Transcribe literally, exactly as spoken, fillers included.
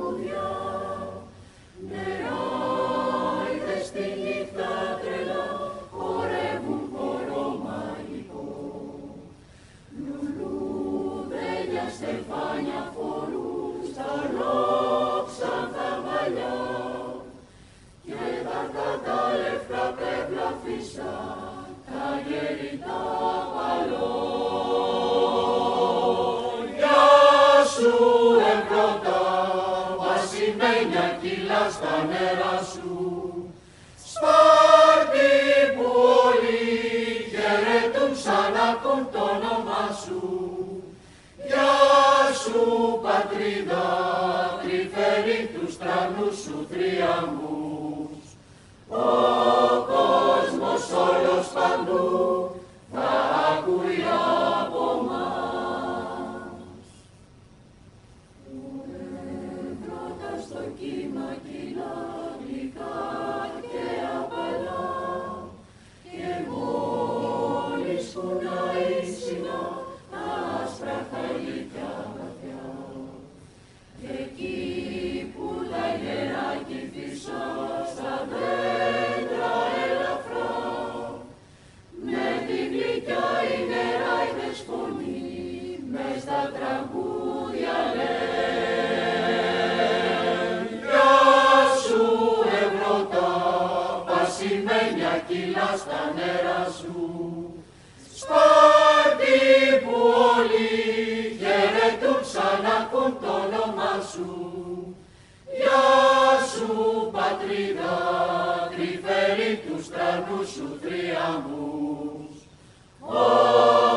Στα νερά σου, Σπάρτη που όλοι χαιρετούν σαν ακούν το όνομα σου. Γεια σου πατρίδα, τρυφερή τους τρανούς σου θρίαμβους. Ο κόσμος όλος παντού θα ακούει από μας. Ουρε στο κύμα κοινά γλυκά και απαλά και μόλις κουνάει ψηλά τα άσπρα χαλίκια βαθιά και εκεί που τα γεράκι φύσα στα δέντρα ελαφρά με την γλυκιά οι νεράιδες φωνή μες στα τραγούδια λέει. Σημαίνια κύλα στα νερά σου, Σπάρτη που όλοι χαιρετούν σαν ακούν το όνομα σου. Γεια σου πατρίδα, τρυφερή τους τρανούς σου θρίαμβους.